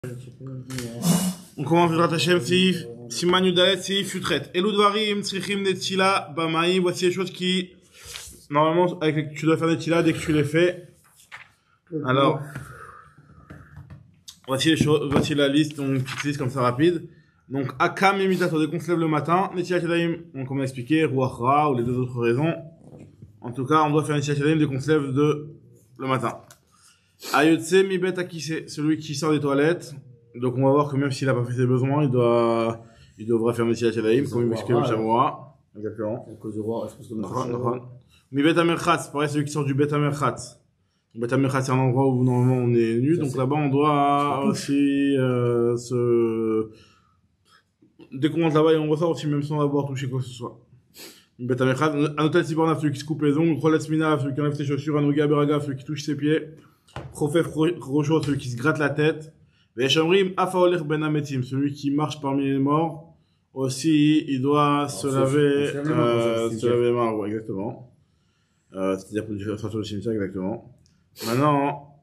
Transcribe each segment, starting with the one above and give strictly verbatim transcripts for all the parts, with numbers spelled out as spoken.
On commence Bezrat Hashem, Seif, Siman Yudalet, Seif Yutret. Elou Dvarim, Tzrichim Netila, Bamaï, voici les choses qui, normalement, avec les, tu dois faire Netila dès que tu les fais. Alors, voici les choses, voici la liste, donc une petite liste comme ça rapide. Donc, Akam et Mitato, dès qu'on se lève le matin, Netila Tadaim, donc comme on a expliqué, Ruach Ra, ou les deux autres raisons. En tout cas, on doit faire Netila Tadaim dès qu'on se lève de, le matin. Ayotse Mibet Akise, celui qui sort des toilettes. Donc on va voir que même s'il n'a pas fait ses besoins, il doit, il devrait faire Messiah Shadaim, comme il m'explique le Shamoua. Exactement. À cause du roi, je pense que notre Mi Bet Amerchatz, pareil, celui qui sort du Bet Amerchatz. Bet Amerchatz, c'est un endroit où normalement on est nu, donc là-bas on doit aussi, euh, se, dès qu'on rentre là-bas et on ressort aussi, même sans avoir touché quoi que ce soit. Bet Amerchatz, un hôtel Siborna, celui qui se coupe les ongles, Roletz Mina, celui qui enlève ses chaussures, Anoga Beraga, celui qui touche ses pieds, Chofef Rocho, celui qui se gratte la tête. Veshamrim Afaoler Ben Ametim, celui qui marche parmi les morts, aussi, il doit alors, se laver, euh, se laver les mains, ouais, exactement. Euh, c'est-à-dire pour faire sortir le cimetière, exactement. Maintenant,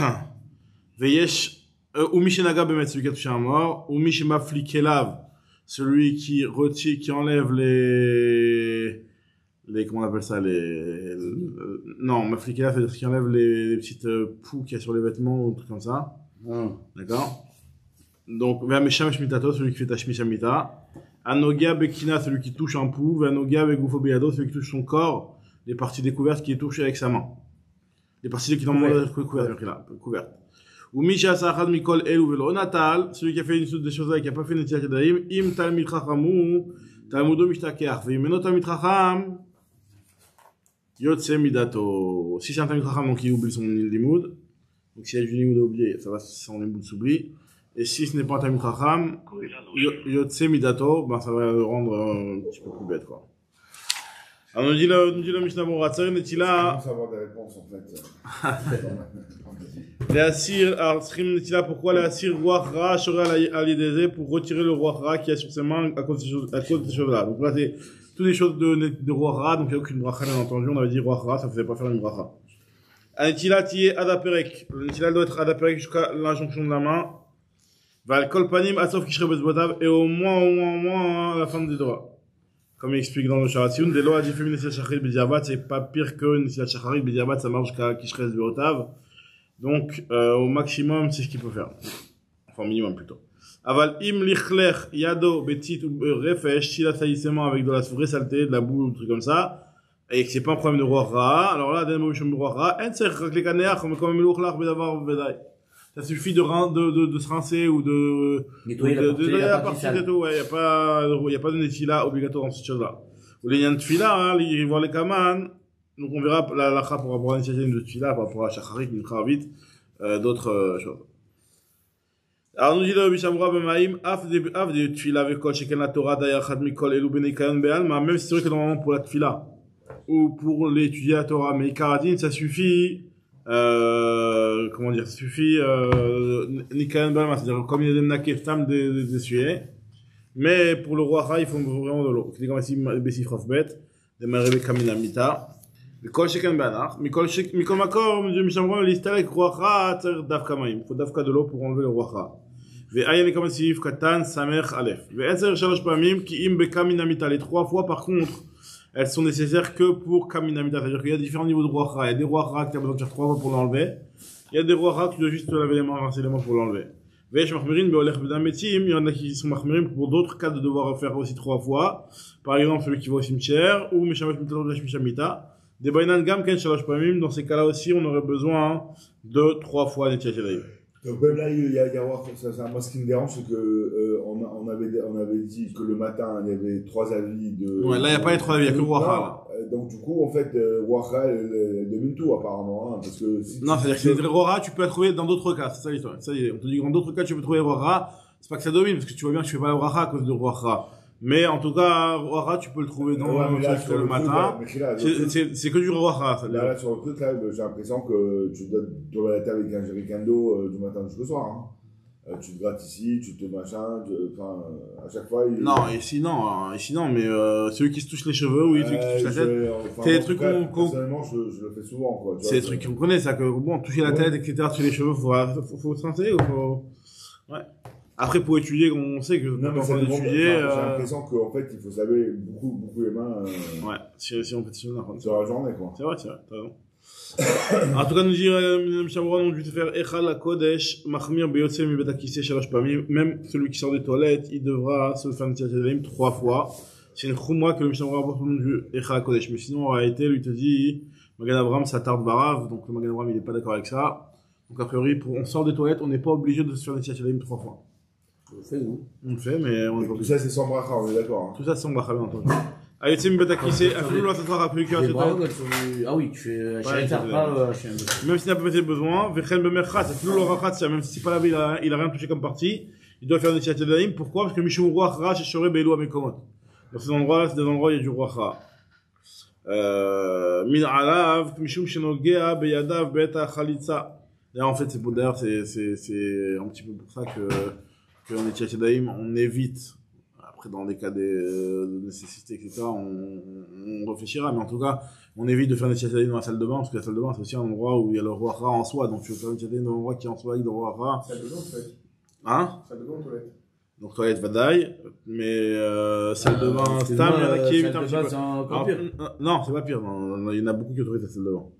Veyesh, euh, Umishenaga Bemet, celui qui a touché un mort, Umishemafli Kelav, celui qui retire, qui enlève les, les, comment on appelle ça, les, les non, Mafli Kelav, c'est-à-dire qui enlève les, les petites poux qu'il y a sur les vêtements ou des trucs comme ça. Hum. D'accord. Donc, Ve'amesham Shmitato, celui qui fait Tashmi Shamita. Anogia Bekina, celui qui touche un pou. Ve'anogia Begufo Beyado, celui qui touche son corps, les parties découvertes qui est touché avec sa main. Les parties qui n'ont pas couvertes, là, couvertes. Ou Misha Sachad Mikol El ou Velo Natal, celui qui a fait une suite de choses qui n'a pas fait une Netilat Yadayim. Im Talmid Chachamou, Talmudo Mishtakeach. Ve'imeno Talmid Chacham, Yotse Midato. Si c'est un Talmid Chacham, donc il oublie son limoud. Donc si il y a du limoud à oublier, ça va, son limoud s'oublie. Et si ce n'est pas un Talmid Chacham, Yotse Midato, ben ça va le rendre un petit peu plus bête, quoi. Alors, nous dit le, nous dit le Mishnah Moratzer, Netila. On savoir des réponses, en fait. Les Assir, alors, Srim Netila, pourquoi les Assir, Ruach Ra, Shora Alideze, pour retirer le Ruach Ra qui est sur ses mains à cause de ces choses, à cause de ces choses-là. Donc là, c'est toutes les choses de, de Ruach Ra, donc il n'y a aucune bracha, bien entendu. On avait dit Ruach Ra, ça ne faisait pas faire une bracha. Netila, qui est Adaperek. Le Netila doit être Adaperek jusqu'à l'injonction de la main. Val Kolpanim, Asof Kishre Bezbotav, et au moins, au moins, au moins, à la fin des doigts. Comme il explique dans le Sharatioun, des lois dit féminin Nesilat Shacharit B'diabat, c'est pas pire que Nesilat Shacharit B'diabat, ça marche jusqu'à Kishre Bezbotav. Donc, euh, au maximum, c'est ce qu'il peut faire. Enfin, au minimum plutôt. Aval im lichler yado betit ou refesh, s'il a saillissement avec de la vraie saleté, de la boue ou des trucs comme ça, et que c'est pas un problème de roi ra, alors là, d'un mot de roi ra, en ser klekaneach, comme comme l'ouchlach bedavar bedai. Ça suffit de, de, de, de se rincer ou de nettoyer de, la, de, de, de, la partie et tout. Ouais, y a pas, y a pas de netila obligatoire dans cette chose-là. Ou les nians de fila, hein, ils voient les kaman. Donc on verra la lacha pour rapport à une situation de fila, par rapport à shacharit, une vite, euh, d'autres euh, choses. Alors nous dit le Bishamura Bemaim, af de af de tfila avec kol sheken la Torah dayachad mikol elu benikayon be'al, mais même si c'est vrai que normalement pour la tfila ou pour l'étudier la Torah, mais karadine, ça suffit. Euh, comment dire, ça suffit, euh, Nikayan Balma, c'est-à-dire comme il y a des nakef tam d'essuyer. Mais pour le roi Ra, il faut vraiment de l'eau. C'est comme ici, Bessi Frofbet, de Marebe Kaminamita. Mikol Sheken Banach, Mikol Makor, M. Mishamron, l'histoire avec roi Ra, Davka Maïm. Il faut Davka de l'eau pour enlever le roi Ra. Ve'ayen comme Sif Katan, Samer Aleph. Ve'etzer Shalosh Pamim, qui im Bekaminamita. Les trois fois, par contre, elles sont nécessaires que pour Kaminamita. C'est-à-dire qu'il y a différents niveaux de roi Ra. Il y a des rois Ra que tu as besoin de faire trois fois pour l'enlever. Il y a des rois Ra que tu dois juste te laver les mains, rincer les mains pour l'enlever. Vesh Mahmirin, Beolech Bedametim. Il y en a qui sont Mahmirin pour d'autres cas de devoir faire aussi trois fois. Par exemple, celui qui va au cimetière, ou Meshamash Mitalosh Mishamita. Des Bainan Gam Ken Shalosh Pamim. Dans ces cas-là aussi, on aurait besoin de trois fois Netilat Yadayim. Donc même là, il y a, il y a ça, c'est moi ce qui me dérange, c'est que euh, on, on avait on avait dit que le matin il y avait trois avis de. Ouais, là il n'y a pas les trois avis, il n'y a que le Ruach. Donc du coup, en fait, euh, Ruach domine tout apparemment, hein, parce que. Si non, c'est-à-dire que le Ruach tu peux la trouver dans d'autres cas, c'est ça l'histoire. Ça y est, on te dit que dans d'autres cas tu peux trouver Ruach. C'est pas que ça domine, parce que tu vois bien que tu fais pas le Ruach à cause de Ruach. Mais en tout cas, Ruach tu peux le trouver dans ouais, le, là, le, le matin. C'est que du Ruach. Là, là, sur le truc, là, j'ai l'impression que tu dois te toiletter avec un jerrycan d'eau euh, du matin jusqu'au soir. Hein. Euh, tu te grattes ici, tu te machin, enfin, euh, à chaque fois. Il... Non, ici non, hein, ici non, mais euh, celui qui se touche les cheveux, oui, celui qui se touche la tête. Enfin, c'est des trucs qu'on. Personnellement, je, je le fais souvent, quoi. C'est des trucs qu'on connaît, ça, que bon, toucher la tête, et cetera, toucher les cheveux, faut, faut, faut se rincer ou faut. Ouais. Après, pour étudier, on sait que non, mais quand ça on dépend, étudier, enfin, j'ai euh... l'impression qu'en fait, il faut se laver beaucoup, beaucoup les mains euh, ouais, si, si on fait ça, sur la journée, quoi. c'est vrai, c'est vrai, t'as raison. En tout cas, nous dit le Mishamura, on dû te faire Echal la Kodesh, Mahmir Beyotse mi Betakise Shalosh Pamim. Même celui qui sort des toilettes, il devra se faire une Tzilat trois fois. C'est une Khumra que le Mishamura apporte au nom du Echal la Kodesh. Mais sinon, en réalité, lui te dit, Magan Avram, ça tarde Barav. Donc, le Magan Avram, il est pas d'accord avec ça. Donc, a priori, pour, on sort des toilettes, on n'est pas obligé de se faire une Tzilat trois fois. On le fait, nous. On le fait, mais on est pas Tout obligé. ça, c'est sans bracha, on est d'accord. Hein. Tout ça, c'est sans bracha, bien entendu. Ayotse mi Betakise, Afilou la Tatra rappelé que Les bras, quand tu- Ah oui, tu fais Shaita, pas euh, chez un même s'il n'a pas fait besoin, Vechen Bemerchat, c'est toujours le rachat, même si c'est pas là, il a, il a rien touché comme partie, il doit faire des Tzilat Yadayim. Pourquoi? Parce que Mishum Ruach Ra, chez Shoré Beilou Amekomot. Dans ces endroits-là, c'est des endroits où il y a du Ruach Ra. Euh, Min Alav, Mishum Shenogea, Beyadav, Beta Khalitsa. D'ailleurs, en fait, c'est pour, d'ailleurs, c'est, c'est, c'est un petit peu pour ça que, que dans les Tzilat Yadayim, on évite. Après, dans des cas de, de nécessité, et cetera, on, on réfléchira, mais en tout cas, on évite de faire des Tzilat Yadayim dans la salle de bain, parce que la salle de bain, c'est aussi un endroit où il y a le Ruach Ra en soi, donc tu veux faire une Tzilat Yadayim dans un endroit qui est en soi avec le Ruach Ra. Salle de bain, en fait. Hein? Salle de bain, en toilette. Donc toilette Vadaï, mais euh, salle de bain, Euh, Stam, il y en a qui évitent un Salle de petit bain, peu. c'est encore Alors, pire. euh, non, c'est pas pire, non, non, il y en a beaucoup qui autorisent la salle de bain.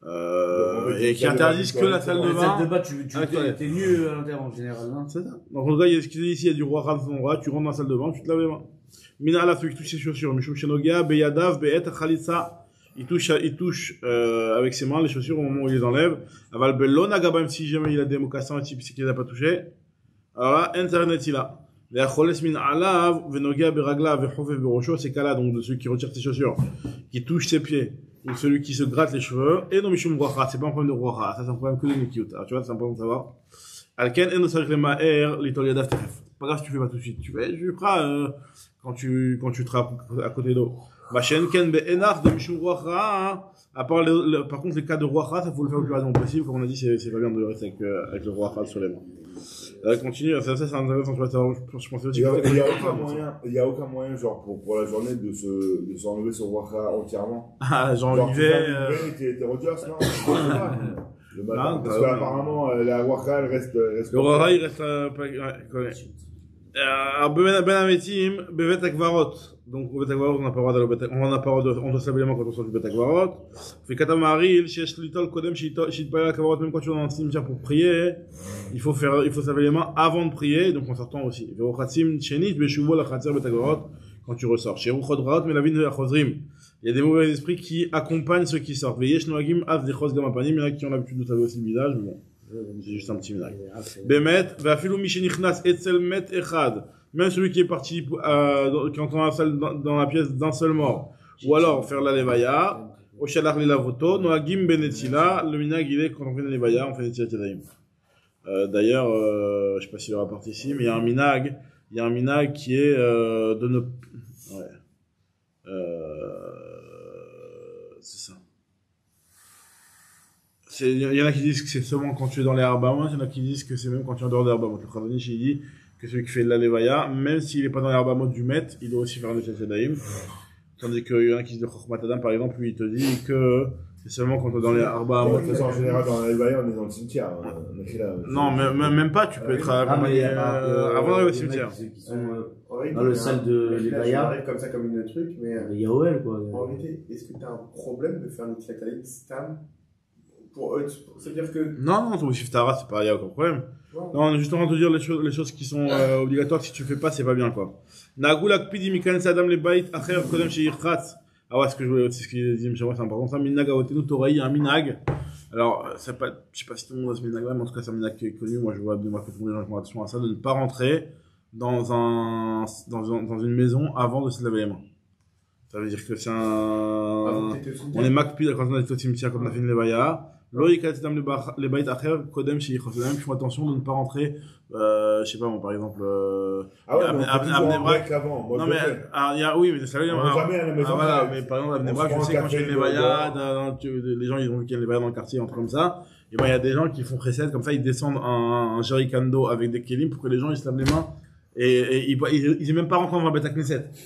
Euh, Donc, on veut et une qui salle de interdisent bain, que la toilette, salle de La bain. salle de bain, tu, tu avec t'es, toilette. t'es mieux à l'intérieur en général, hein. C'est ça. Donc, en tout cas, il y a ce qu'il dit ici, il y a du roi Ra dans son endroit, tu rentres dans la salle de bain, tu te laves les mains. Mina la celui qui touche ses chaussures, Mishum Shenogia, Beyadav, Be'et, Khalitsa. Il touche, il touche, euh, avec ses mains les chaussures au moment où il les enlève. Aval Bellon, Agabam, si jamais il a des mocassins, et c'est qu'il les a pas touchés. Alors là, Internet, il a. Les Choles min alav, Venogia, Beragla, Vehofe, Berosho, ces cas-là, donc de celui qui retire ses chaussures, qui touche ses pieds, ou celui qui se gratte les cheveux, et non Mishum Ruacha, c'est pas un problème de Ruacha, ça c'est un problème que de Nikiut. Alors tu vois, c'est un problème de savoir. Alken, et no Sarikle Ma'er, l'Itol Yadav Tefef. Pas grave si tu fais pas tout de suite, tu fais, tu feras, euh, quand tu, quand tu te rappes à côté d'eau. Machen Ken Be'enach de Mishum Ruacha, à part le, le, par contre les cas de Ruacha, ça faut le faire le plus rapidement possible, comme on a dit, c'est, c'est pas bien de rester avec, euh, avec le Ruacha sur les mains. Là, continue, ça, ça c'est intéressant, tu vois, ça, je, je pensais aussi Il y a, que il y a aucun moyen, il y a aucun moyen, genre, pour, pour la journée de se, de s'enlever son bracha entièrement. Ah, Jean Genre, tu Olivet, fais un euh... livret et t'es, t'es rogers, non? Je sais pas. Le matin. Ah, Parce bah, qu'apparemment, euh, la bracha, elle reste, reste. le Rora, il reste, euh, pas, ouais, correct. Alors, Ben Ben Ametim, Bevet Akvarot. Donc, au Bet Akvarot, on n'a pas le droit d'aller au Bet on n'a pas le droit de, on doit se laver les mains quand on sort du Bet Akvarot. Fait Katam Maril, Shesh Litol, Kodem, Shitpaya Akvarot, même quand tu vas dans un cimetière pour prier, il faut faire, il faut se laver les mains avant de prier, donc en sortant aussi. Verochatim, Shenit, Beshuvo, la Khatir, Bet Akvarot, quand tu ressors. Chez Ruchodrat, mais la vie de Achozrim. Il y a des mauvais esprits qui accompagnent ceux qui sortent. Veyesh Noagim, Av, Dechos, Gamapanim, il y en a qui ont l'habitude de se laver aussi le visage, mais bon. C'est juste un petit minage. Bemet, Vafilou Mishenichnas, Etzel Met Echad. Même celui qui est parti, euh, qui entend la salle dans, dans la pièce d'un seul mort. Ou alors, faire la levaya. Oshalach Lelavoto, Noagim Benetila. Le minag, il est quand on fait la levaya, on fait des tiratidaïm. Euh, d'ailleurs, euh, je sais pas s'il le rapporte ici, mais il y a un minag, il y a un minag qui est, euh, de ne, ouais. Euh, c'est ça. Il y en a qui disent que c'est seulement quand tu es dans les Arbamot, il y en a qui disent que c'est même quand tu es en dehors des Arbamot. Le Khavanish, il dit que celui qui fait de la Levaya, même s'il n'est pas dans les Arbamot du Met, il doit aussi faire un Netchat Yadayim. Tandis qu'il y en a qui disent de Chokhmat Adam, par exemple, lui, il te dit que c'est seulement quand tu es dans les Arbamot. De toute façon, en général, dans la Levaya, on est dans le cimetière. hein. On est là. Non, même, même pas, tu peux être Ah, mais accompagné, il y a, euh, euh, avant d'arriver au les cimetière. mecs qui sont, euh, Ouais, dans le il y a salle un- de là, Levaya. ça arrive comme ça, comme une truc, mais euh, Le Yaoel, quoi. en réalité, est-ce que tu as un problème de faire une Tzilat Stam pour eux? C'est-à-dire que. Non, non, ton Shiftara, c'est pas, y a aucun problème. Ouais. Non, on est juste en train de te dire les choses, les choses qui sont euh, obligatoires. Si tu fais pas, c'est pas bien, quoi. Nagulak pidi mikan sadam le bait acher kodem sheyirchatz. Ah ouais, ce que je voulais, c'est ce qu'il dit, c'est important ça. Minag avotenu torei, il y a un minag. Alors, c'est pas, je sais pas si tout le monde a ce minag-là, mais en tout cas, c'est un minag qui est connu. Moi, je vois de moi que tous les gens font attention à ça, de ne pas rentrer dans un, dans un, dans une maison avant de se laver les mains. Ça veut dire que c'est Avant un, que t'étais au cimetière. on est makpid quand on est au cimetière, quand on a fait une levaya. Loïc Atidam les baït acher, Kodem chez Yichosodam, qui font attention de ne pas rentrer, euh, je sais pas, moi, par exemple, euh, Ah ouais, Abne- mais on fait Abne- toujours un Abnebrak. break avant. Moi, non, je mais, le fais. alors, il y a, oui, mais ça veut dire, On va alors, jamais à la maison. ah, voilà, faire. mais par exemple, à On se Abnebrak, prend je un sais, quand café j'ai une dehors. levaya, dans- tu- les gens, ils ont vu qu'il y a une levaya dans le quartier, un truc comme ça, et ben, il y a des gens qui font recette, comme ça, ils descendent un, un jerrycan d'eau avec des kelim pour que les gens, ils se lavent les mains, et, et ils, ils, ils, ils aient même pas rentré dans la bêta Knesset.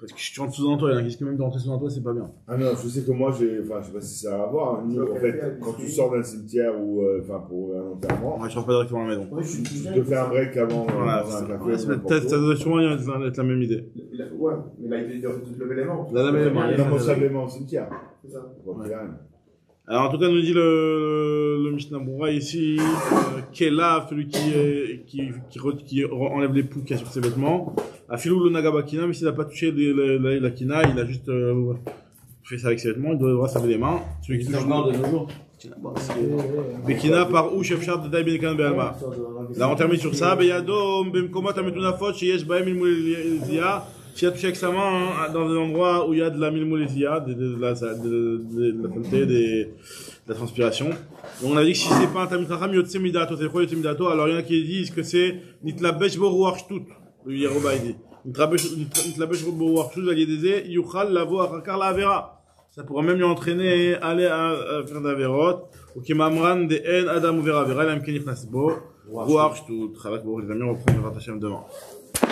Parce que si tu rentres sous un toit, il y en a qui disent que même de rentrer sous un toit, c'est pas bien. Ah non, je sais que moi, j'ai, enfin, je sais pas si ça a à voir. Nous, en fait, quand tu sors d'un cimetière ou, euh, enfin, pour un enterrement, Ouais, je rentre pas directement à la maison. Ouais, je suis tu te fais un break avant, euh, Voilà, dans c'est un ça. café. Ouais, ou ça n'importe doit- où. ça doit sûrement être la même idée. Il a- Ouais, mais là, il vient de de lever les mains. Là, lever les mains. Non, moi, ça au cimetière. C'est ça. Bon, Ouais. c'est rien. Alors, en tout cas, nous dit le, le Mishnah Berurah ici, euh, Kela, celui qui, est, qui, qui, re- qui enlève les poux qu'il y a sur ses vêtements. Afilou le Nagabakina, mais s'il n'a pas touché les- la, la, la kina, il a juste euh, fait ça avec ses vêtements, il devra se laver les mains. Celui qui C'est touche encore de nos jours. Bekina par où chef char de Dai Ben Kan Be'alma. Là, on termine sur ça. Beyadom, Bemkomot, Ametunafot, Sheyesh Baem Ilmulezia. S'il a touché avec sa main hein, dans un endroit où il y a de la milmoulésia, de, de, de, la, de, de, de la saleté, des- de la transpiration. Donc on a dit que si c'est pas un tamid chacham, yotse midato, c'est quoi yotse midato? Alors il y en a qui disent que c'est nitlabesh bo ruach shtut, le Yeroba il dit. Nitlabesh bo ruach shtut, aliyedeze, yuchal lavo achakar la avera. Ça pourra même lui entraîner à aller à, à faire d'averot. Ou qui mamran de en adam ou vera avera, il a mken yichnas bo ruach shtut. Chalak bo, les amis, on reprend le Rat Hashem demain.